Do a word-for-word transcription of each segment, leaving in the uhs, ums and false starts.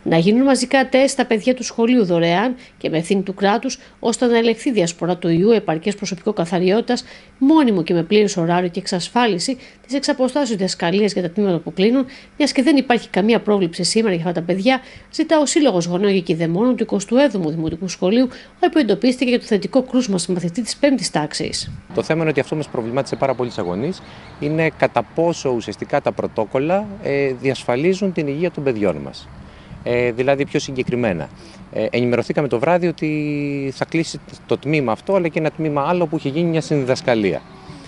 να γίνουν μαζικά τεστ στα παιδιά του σχολείου δωρεάν και με ευθύνη του κράτους, ώστε να ελεγχθεί διασπορά του ιού, επαρκές προσωπικό καθαριότητας, μόνιμο και με πλήρες ωράριο και εξασφάλιση της εξαποστάσεως διδασκαλίας για τα τμήματα που κλείνουν, μιας και δεν υπάρχει καμία πρόβλεψη σήμερα για αυτά τα παιδιά, ζητά ο Σύλλογος Γονέων και Κηδεμόνων του εικοστού έβδομου Δημοτικού Σχολείου, όπου εντοπίστηκε για το θετικό κρούσμα στη μαθητή της πέμπτης τάξης. Το θέμα είναι ότι αυτό μας προβλημάτισε πάρα πολλούς αγωνείς, είναι κατά πόσο ουσιαστικά τα πρωτόκολλα ε, διασφαλίζουν την υγεία των παιδιών μας. Ε, δηλαδή, πιο συγκεκριμένα, ε, ενημερωθήκαμε το βράδυ ότι θα κλείσει το τμήμα αυτό, αλλά και ένα τμήμα άλλο που είχε γίνει μια συνδιδασκαλία.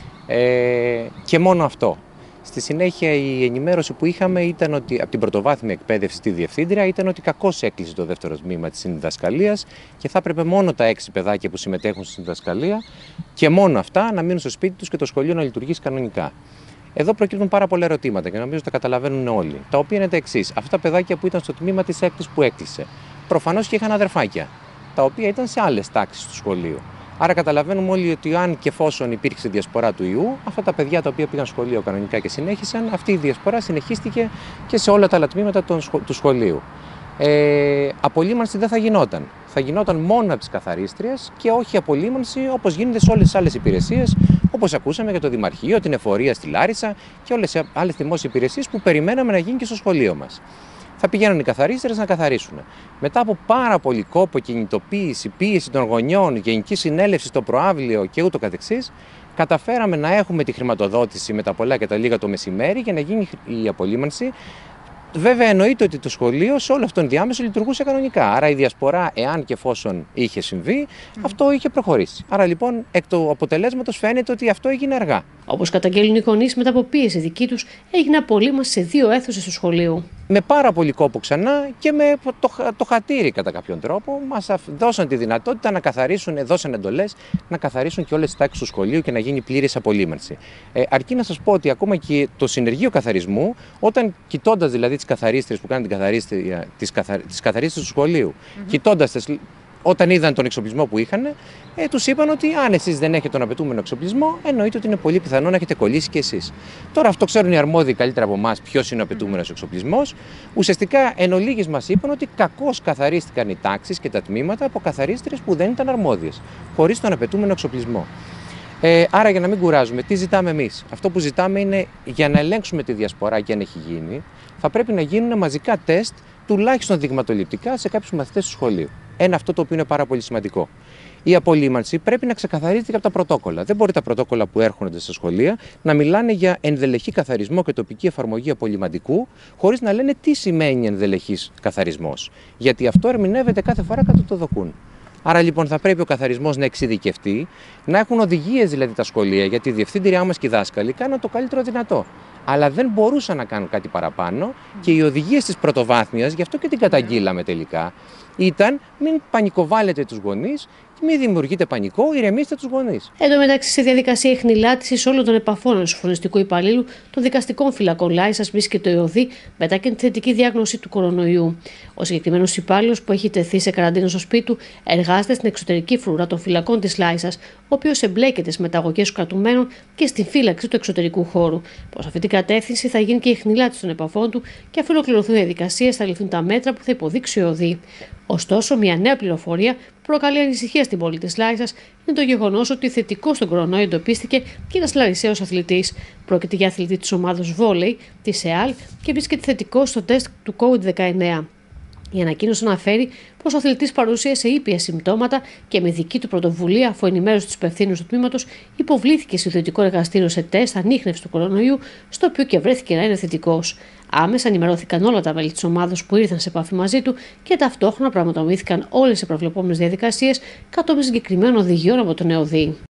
Ε, και μόνο αυτό. Στη συνέχεια, η ενημέρωση που είχαμε ήταν ότι από την πρωτοβάθμια εκπαίδευση στη διευθύντρια ήταν ότι κακώς έκλεισε το δεύτερο τμήμα της συνδιδασκαλίας και θα έπρεπε μόνο τα έξι παιδάκια που συμμετέχουν στη συνδιδασκαλία και μόνο αυτά να μείνουν στο σπίτι τους και το σχολείο να λειτουργήσει κανονικά. Εδώ προκύπτουν πάρα πολλά ερωτήματα και νομίζω τα καταλαβαίνουν όλοι. Τα οποία είναι τα εξής. Αυτά τα παιδάκια που ήταν στο τμήμα της έκτης που έκλεισε, προφανώς και είχαν αδερφάκια, τα οποία ήταν σε άλλες τάξεις του σχολείου. Άρα καταλαβαίνουμε όλοι ότι αν και εφόσον υπήρξε διασπορά του ιού, αυτά τα παιδιά τα οποία πήγαν σχολείο κανονικά και συνέχισαν, αυτή η διασπορά συνεχίστηκε και σε όλα τα άλλα τμήματα του σχολείου. Ε, απολύμανση δεν θα γινόταν. Θα γινόταν μόνο από τις καθαρίστριες και όχι απολύμανση όπως γίνεται σε όλες τις άλλες υπηρεσίες, όπως ακούσαμε για το Δημαρχείο, την Εφορία στη Λάρισα και όλες τις άλλες δημόσιες υπηρεσίες που περιμέναμε να γίνει και στο σχολείο μας. Θα πηγαίνουν οι καθαρίστρες να καθαρίσουν. Μετά από πάρα πολύ κόπο, κινητοποίηση, πίεση των γονιών, γενική συνέλευση στο προαύλιο και ούτω καθεξής, καταφέραμε να έχουμε τη χρηματοδότηση με τα πολλά και τα λίγα το μεσημέρι για να γίνει η απολύμανση. Βέβαια, εννοείται ότι το σχολείο σε όλο αυτόν τον διάμεσο λειτουργούσε κανονικά. Άρα η διασπορά, εάν και εφόσον είχε συμβεί, mm. αυτό είχε προχωρήσει. Άρα λοιπόν, εκ του αποτελέσματος φαίνεται ότι αυτό έγινε αργά. Όπως καταγγέλνουν οι γονείς, μετά από πίεση δική τους, έγινε απολύμανση σε δύο αίθουσες του σχολείου. Με πάρα πολύ κόπο ξανά και με το, το χατήρι κατά κάποιον τρόπο, μας δώσαν τη δυνατότητα να καθαρίσουν, δώσαν εντολές να καθαρίσουν και όλες τις τάξεις του σχολείου και να γίνει πλήρης απολύμανση. Ε, αρκεί να σας πω ότι ακόμα και το συνεργείο καθαρισμού, όταν κοιτώντας δηλαδή τις καθαρίστριες που κάνουν την καθαρίστρια, τις, καθα, τις καθαρίστριες του σχολείου, mm-hmm. κοιτώντας τις, όταν είδαν τον εξοπλισμό που είχαν, ε, τους είπαν ότι αν εσείς δεν έχετε τον απαιτούμενο εξοπλισμό, εννοείται ότι είναι πολύ πιθανό να έχετε κολλήσει κι εσείς. Τώρα αυτό ξέρουν οι αρμόδιοι καλύτερα από εμάς ποιος είναι ο απαιτούμενος εξοπλισμός. Ουσιαστικά εν ολίγης μας είπαν ότι κακώς καθαρίστηκαν οι τάξεις και τα τμήματα από καθαρίστριες που δεν ήταν αρμόδιες, χωρίς τον απαιτούμενο εξοπλισμό. Ε, άρα για να μην κουράζουμε, τι ζητάμε εμείς? Αυτό που ζητάμε είναι για να ελέγξουμε τη διασπορά και αν έχει γίνει, θα πρέπει να γίνουν μαζικά τεστ, τουλάχιστον δειγματοληπτικά, σε κάποιους μαθητές του σχολείου. Ένα αυτό το οποίο είναι πάρα πολύ σημαντικό. Η απολύμανση πρέπει να ξεκαθαρίζεται από τα πρωτόκολλα. Δεν μπορεί τα πρωτόκολλα που έρχονται στα σχολεία να μιλάνε για ενδελεχή καθαρισμό και τοπική εφαρμογή απολυμαντικού, χωρίς να λένε τι σημαίνει ενδελεχής καθαρισμός. Γιατί αυτό ερμηνεύεται κάθε φορά κατά το δοκούν. Άρα λοιπόν θα πρέπει ο καθαρισμός να εξειδικευτεί, να έχουν οδηγίες δηλαδή τα σχολεία, γιατί η διευθύντριά μας και οι δάσκαλοι κάνουν το καλύτερο δυνατό. Αλλά δεν μπορούσαν να κάνουν κάτι παραπάνω και οι οδηγίες της πρωτοβάθμιας, γι' αυτό και την καταγγείλαμε τελικά, ήταν μην πανικοβάλλετε τους γονείς, μην δημιουργείτε πανικό, ηρεμήστε τους γονείς. Εν τω μεταξύ, σε διαδικασία εχνηλάτησης όλων των επαφών ενός φρονιστικού υπαλλήλου των δικαστικών φυλακών Λάρισας βρίσκεται ο ΕΟΔΗ μετά και τη θετική διάγνωση του κορονοϊού. Ο συγκεκριμένος υπάλληλος που έχει τεθεί σε καραντίνα στο σπίτι του εργάζεται στην εξωτερική φρουρά των φυλακών της Λάρισας, ο οποίος εμπλέκεται στις μεταγωγές κρατουμένων και στην φύλαξη του εξωτερικού χώρου. Προς αυτή την κατεύθυνση θα γίνει και η εχνηλάτηση των επαφών του και αφού ολοκληρωθούν οι διαδικασίες θα ληφθούν τα μέτρα που θα υποδείξει ο ΕΟΔΗ. Ωστόσο, μια νέα πληροφορία που προκαλεί ανησυχία στην πόλη της Λάρισας είναι το γεγονός ότι θετικό στον κορονοϊό εντοπίστηκε και ένας Λαρισαίος αθλητής. Πρόκειται για αθλητή της ομάδος βόλεϊ της ΕΑΛ και βρίσκεται θετικό στο τεστ του κόβιντ δεκαεννέα. Η ανακοίνωση αναφέρει πως ο αθλητής παρουσίασε ήπια συμπτώματα και με δική του πρωτοβουλία, αφού ενημέρωσε τους υπευθύνους του τμήματος, υποβλήθηκε στο ιδιωτικό εργαστήριο σε τεστ ανίχνευση του κορονοϊού, στο οποίο και βρέθηκε να είναι θετικός. Άμεσα ενημερώθηκαν όλα τα μέλη της ομάδας που ήρθαν σε επαφή μαζί του και ταυτόχρονα πραγματοποιήθηκαν όλες οι προβλεπόμενες διαδικασίες κατόπιν συγκεκριμένων οδηγιών από τον ΕΟΔΗ.